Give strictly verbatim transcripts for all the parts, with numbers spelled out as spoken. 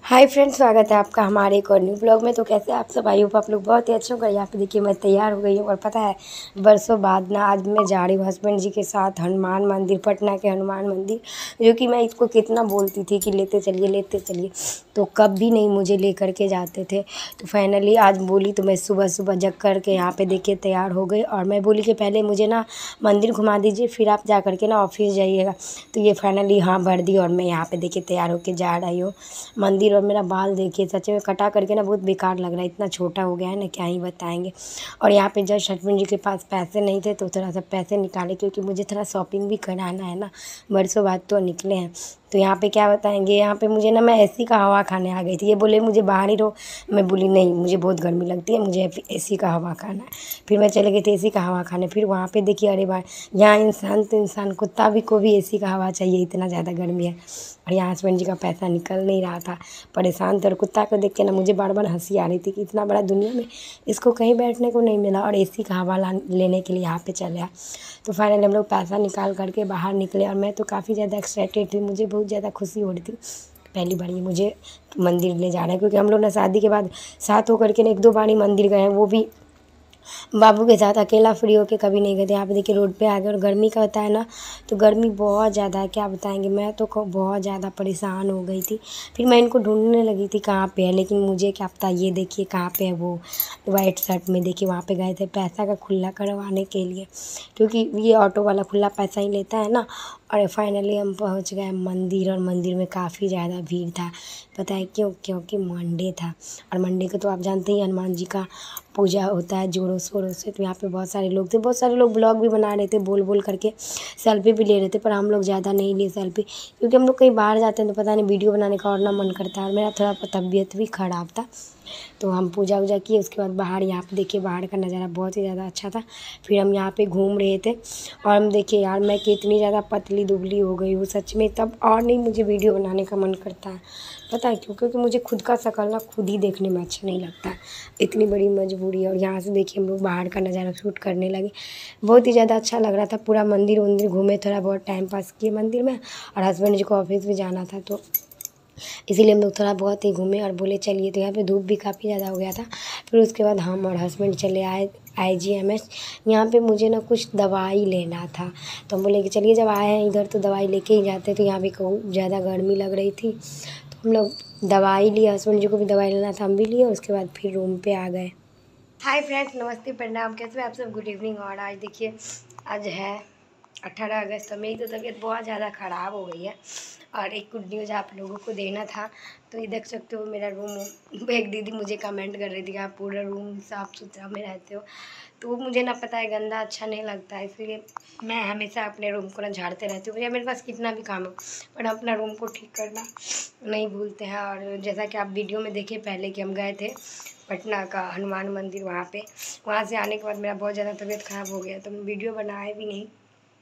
Hi friends, स्वागत है आपका हमारे एक और न्यू ब्लॉग में। तो कैसे आप सब? आई होप आप लोग बहुत ही अच्छे होंगे। यहाँ पे देखिए मैं तैयार हो गई हूँ और पता है बरसों बाद ना आज मैं जा रही हूँ हस्बैंड जी के साथ हनुमान मंदिर, पटना के हनुमान मंदिर, जो कि मैं इसको कितना बोलती थी कि लेते चलिए लेते चलिए, तो कभी नहीं मुझे ले करके जाते थे। तो फाइनली आज बोली तो मैं सुबह सुबह जग करके यहाँ पे देखिए तैयार हो गई और मैं बोली कि पहले मुझे ना मंदिर घुमा दीजिए, फिर आप जा करके ना ऑफिस जाइएगा। तो ये फाइनली हाँ भर दी और मैं यहाँ पे देखिए तैयार होके जा रही हूँ मंदिर। और मेरा बाल देखिए सच में कटा करके ना बहुत बेकार लग रहा है, इतना छोटा हो गया है ना, क्या ही बताएंगे। और यहाँ पे जस्ट हस्बैंड जी के पास पैसे नहीं थे तो थोड़ा सा पैसे निकाले, क्योंकि मुझे थोड़ा शॉपिंग भी कराना है ना, बरसों बाद तो निकले हैं। तो यहाँ पे क्या बताएंगे, यहाँ पे मुझे ना मैं एसी का हवा खाने आ गई थी। ये बोले मुझे बाहर ही रहो, मैं बोली नहीं मुझे बहुत गर्मी लगती है, मुझे एसी का हवा खाना है। फिर मैं चले गई थी एसी का हवा खाने। फिर वहाँ पे देखिए अरे भाई, यहाँ इंसान तो इंसान, कुत्ता भी को भी एसी का हवा चाहिए, इतना ज़्यादा गर्मी है। और यहाँ हस्बैंड जी का पैसा निकल नहीं रहा था, परेशान थे। और कुत्ता को देख के ना मुझे बार बार हंसी आ रही थी कि इतना बड़ा दुनिया में इसको कहीं बैठने को नहीं मिला और एसी का हवा लेने के लिए यहाँ पे चले आए। तो फाइनली हम लोग पैसा निकाल करके बाहर निकले और मैं तो काफ़ी ज़्यादा एक्साइटेड थी, मुझे बहुत ज़्यादा खुशी हो रही थी। पहली बार ये मुझे मंदिर ले जा रहा है, क्योंकि हम लोग ना शादी के बाद साथ होकर के ना एक दो बार ही मंदिर गए हैं, वो भी बाबू के साथ। अकेला फ्री होके कभी नहीं गए थे। यहाँ पे देखिए रोड पे आ गए और गर्मी का होता है ना, तो गर्मी बहुत ज़्यादा है, क्या बताएंगे। मैं तो बहुत ज़्यादा परेशान हो गई थी। फिर मैं इनको ढूंढने लगी थी कहाँ पे है, लेकिन मुझे क्या पता। ये देखिए कहाँ पे है वो वाइट शर्ट में, देखिए वहाँ पे गए थे पैसा का खुला करवाने के लिए, क्योंकि ये ऑटो वाला खुला पैसा ही लेता है ना। और फाइनली हम पहुँच गए मंदिर और मंदिर में काफ़ी ज़्यादा भीड़ था। पता है क्यों? क्योंकि मंडे था और मंडे को तो आप जानते ही हनुमान जी का पूजा होता है जोरों शोरों से। तो यहाँ पे बहुत सारे लोग थे, बहुत सारे लोग ब्लॉग भी बना रहे थे, बोल बोल करके सेल्फी भी ले रहे थे, पर हम लोग ज़्यादा नहीं लिए सेल्फी, क्योंकि हम लोग कहीं बाहर जाते हैं तो पता नहीं वीडियो बनाने का और ना मन करता है। और मेरा थोड़ा तबीयत भी ख़राब था, तो हम पूजा वूजा किए। उसके बाद बाहर, यहाँ पे देखिए बाहर का नज़ारा बहुत ही ज़्यादा अच्छा था। फिर हम यहाँ पे घूम रहे थे और हम देखिए यार मैं कितनी ज़्यादा पतली दुबली हो गई हूँ सच में, तब और नहीं मुझे वीडियो बनाने का मन करता है। पता है क्यों? क्योंकि मुझे खुद का शक्ल ना खुद ही देखने में अच्छा नहीं लगता, इतनी बड़ी मजबूरी है। और यहाँ से देखिए हम लोग बाहर का नज़ारा शूट करने लगे, बहुत ही ज़्यादा अच्छा लग रहा था। पूरा मंदिर वंदिर घूमे, थोड़ा बहुत टाइम पास किए मंदिर में, और हस्बैंड जी को ऑफिस भी जाना था तो इसीलिए हम लोग थोड़ा बहुत ही घूमे और बोले चलिए। तो यहाँ पे धूप भी काफ़ी ज़्यादा हो गया था। फिर उसके बाद हम और हस्बैंड चले आए आई जी एम एस। यहाँ पे मुझे ना कुछ दवाई लेना था, तो हम बोले कि चलिए जब आए हैं इधर तो दवाई लेके ही जाते। तो यहाँ पे खूब ज़्यादा गर्मी लग रही थी, तो हम लोग दवाई लिए, हस्बैंड जी को भी दवाई लेना था, हम भी लिए। उसके बाद फिर रूम पे आ गए। हाय फ्रेंड्स, नमस्ते, प्रणाम, कैसे हैं आप सब? Good evening. और आज देखिए आज है अठारह अगस्त, तो मेरी तो तबीयत बहुत ज़्यादा ख़राब हो गई है और एक गुड न्यूज़ आप लोगों को देना था। तो ये देख सकते हो मेरा रूम, एक दीदी मुझे कमेंट कर रही थी कि आप पूरा रूम साफ़ सुथरा में रहते हो, तो वो मुझे ना पता है गंदा अच्छा नहीं लगता है, इसलिए मैं हमेशा अपने रूम को ना झाड़ते रहती हूँ। भैया मेरे पास कितना भी काम हो, पर अपना रूम को ठीक करना नहीं भूलते हैं। और जैसा कि आप वीडियो में देखिए पहले कि हम गए थे पटना का हनुमान मंदिर, वहाँ पे वहाँ से आने के बाद मेरा बहुत ज़्यादा तबीयत ख़राब हो गया, तो मैं वीडियो बनाए भी नहीं,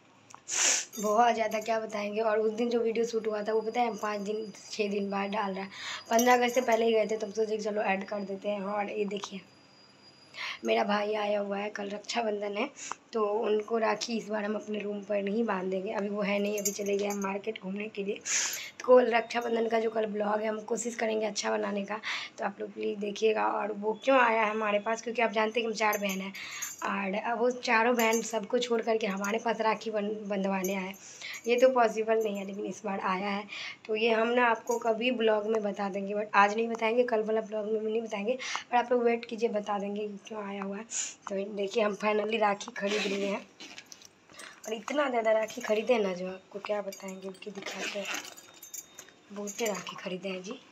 बहुत ज़्यादा क्या बताएंगे। और उस दिन जो वीडियो शूट हुआ था वो पता है पाँच दिन छः दिन बाद डाल रहा है, पंद्रह अगस्त से पहले ही गए थे, तब सोचे कि चलो ऐड कर देते हैं। और ये देखिए मेरा भाई आया हुआ है, कल रक्षाबंधन है, तो उनको राखी इस बार हम अपने रूम पर नहीं बांधेंगे। अभी वो है नहीं, अभी चले गए हम मार्केट घूमने के लिए। तो रक्षाबंधन का जो कल ब्लॉग है हम कोशिश करेंगे अच्छा बनाने का, तो आप लोग प्लीज़ देखिएगा। और वो क्यों आया है हमारे पास, क्योंकि आप जानते हैं कि हम चार बहन हैं और अब वो चारों बहन सबको छोड़ करके हमारे पास राखी बन बंधवाने आए। ये तो पॉसिबल नहीं है, लेकिन इस बार आया है। तो ये हम ना आपको कभी ब्लॉग में बता देंगे, बट आज नहीं बताएंगे, कल वाला ब्लॉग में भी नहीं बताएंगे, पर आप लोग वेट कीजिए, बता देंगे कि क्यों आया हुआ है। तो देखिए हम फाइनली राखी खरीद लिए हैं और इतना ज़्यादा राखी खरीदे ना जो आपको क्या बताएंगे, उनकी दिखाते हैं। बहुते राखी खरीदे हैं जी,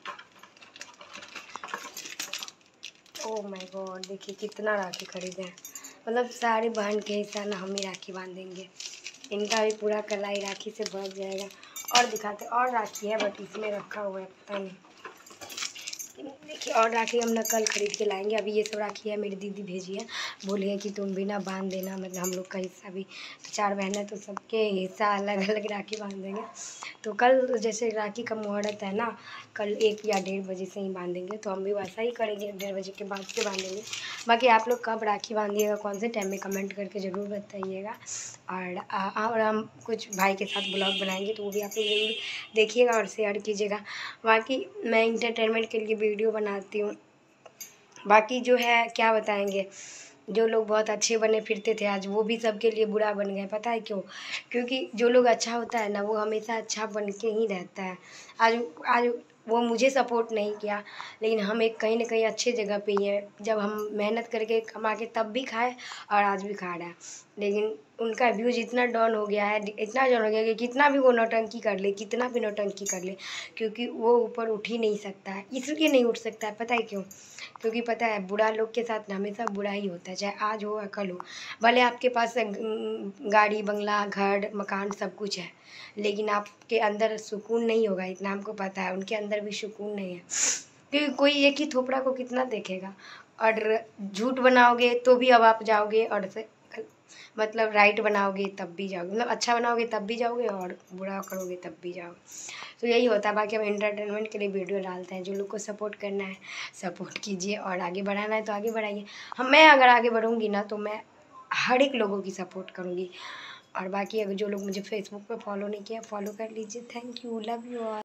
ओह माय गॉड, देखिए कितना राखी खरीदे हैं। मतलब सारी बहन के हिस्सा ना हम ही राखी बांधेंगे, इनका भी पूरा कलाई राखी से भर जाएगा। और दिखाते और राखी है, बट इसमें रखा हुआ है पता नहीं। देखिए और राखी हम ना कल खरीद के लाएंगे। अभी ये सब राखी है मेरी दीदी भेजी है, बोली है कि तुम भी ना बांध देना, मतलब हम लोग का हिस्सा भी, तो चार बहन है तो सबके हिस्सा अलग अलग राखी बांध देंगे। तो कल जैसे राखी का मुहूर्त है ना, कल एक या डेढ़ बजे से ही बांधेंगे, तो हम भी वैसा ही करेंगे, डेढ़ बजे के बाद से बांधेंगे। बाकी आप लोग कब राखी बांधिएगा, कौन से टाइम में, कमेंट करके ज़रूर बताइएगा। और आ, और हम कुछ भाई के साथ ब्लॉग बनाएंगे, तो वो भी आप लोग ज़रूर देखिएगा और शेयर कीजिएगा। बाकी मैं इंटरटेनमेंट के लिए वीडियो बनाती हूँ। बाकी जो है क्या बताएंगे, जो लोग बहुत अच्छे बने फिरते थे आज वो भी सबके लिए बुरा बन गए। पता है क्यों? क्योंकि जो लोग अच्छा होता है ना वो हमेशा अच्छा बन के ही रहता है। आज आज वो मुझे सपोर्ट नहीं किया, लेकिन हम एक कहीं ना कहीं अच्छे जगह पे ही हैं। जब हम मेहनत करके कमा के तब भी खाए और आज भी खा रहा है, लेकिन उनका व्यूज़ इतना डाउन हो गया है, इतना डाउन हो गया कि कितना भी वो नौटंकी कर ले, कितना भी नौटंकी कर ले, क्योंकि वो ऊपर उठ ही नहीं सकता है। इसलिए नहीं उठ सकता है, पता है क्यों? क्योंकि पता है बुरा लोग के साथ हमेशा बुरा ही होता है, चाहे आज हो या कल हो। भले आपके पास गाड़ी बंगला घर मकान सब कुछ है, लेकिन आपके अंदर सुकून नहीं होगा, इतना हमको पता है। उनके अंदर भी सुकून नहीं है, क्योंकि कोई एक ही थोपड़ा को कितना देखेगा। और झूठ बनाओगे तो भी अब आप जाओगे, और से मतलब राइट बनाओगे तब भी जाओगे, मतलब अच्छा बनाओगे तब भी जाओगे, और बुरा करोगे तब भी जाओगे। तो यही होता है। बाकी हम एंटरटेनमेंट के लिए वीडियो डालते हैं। जो लोग को सपोर्ट करना है सपोर्ट कीजिए, और आगे बढ़ाना है तो आगे बढ़ाइए। हम मैं अगर आगे बढ़ूँगी ना तो मैं हर एक लोगों की सपोर्ट करूँगी। और बाकी अगर जो लोग मुझे फेसबुक पे फॉलो नहीं किया फॉलो कर लीजिए। Thank you, love you all.